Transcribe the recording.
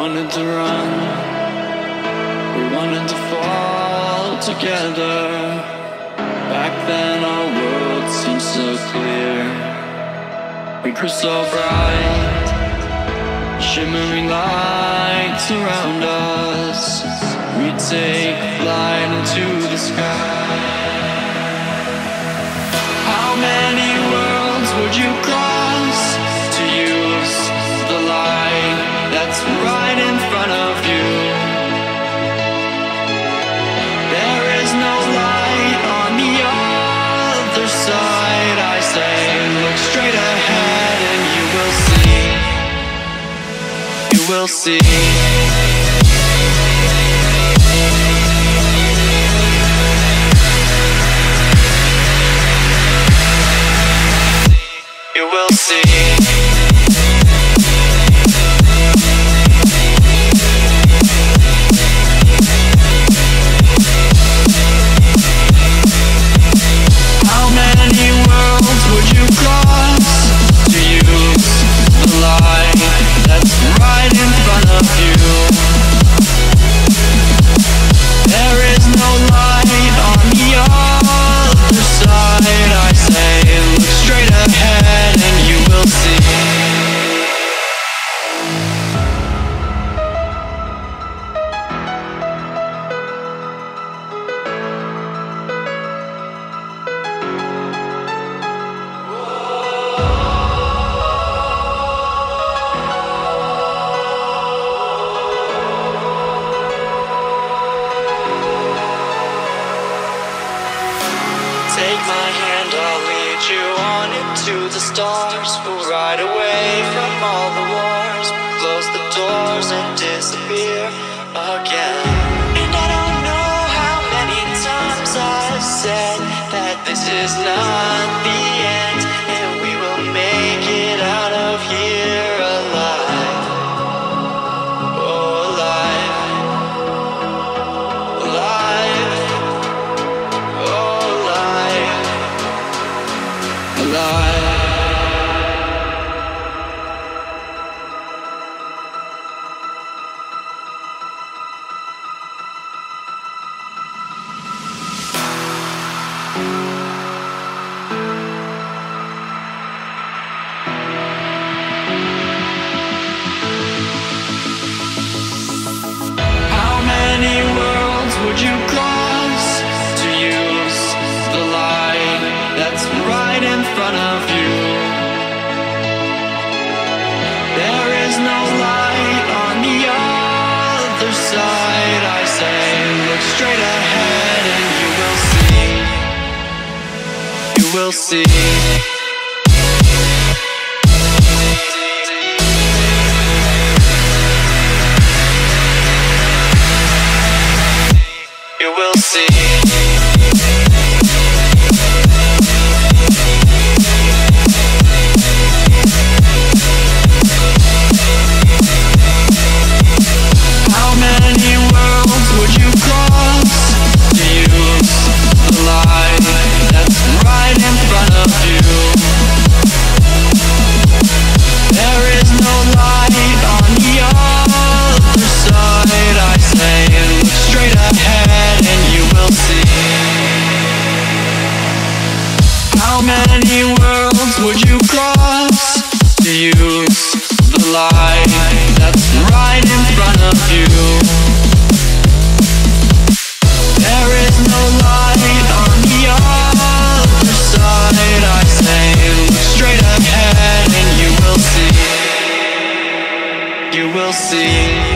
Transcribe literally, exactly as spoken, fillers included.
wanted to run, we wanted to fall together. Back then our world seemed so clear. We grew so bright, shimmering lights around us. We'd take flight into the sky. How many worlds would you cross to use the light that's right in front of you? There is no light on the other side. I say, look straight ahead and you will see. You will see. You will see. How many worlds would you cross to use the light that's right in front of you? There is no light on the other side. I say, look straight ahead and you will see. Take my hand, I'll lead you on into the stars. We'll ride away from all the wars, close the doors and disappear again. And I don't know how many times I've said that this is not the end, and we will make it out of here alive. Oh, alive. Alive. Oh, alive. Alive. How many worlds would you cross to use the light that's right in front of you? There is no light on the other side. I say, look straight ahead and you will see. You will see. You will see. How many worlds would you cross to use the light that's right in front of you? There is no light on the other side. I say, look straight ahead and you will see. How many worlds would you cross to use the light that's right in front of you? There is no light on the other side. I say, look straight ahead and you will see. You will see.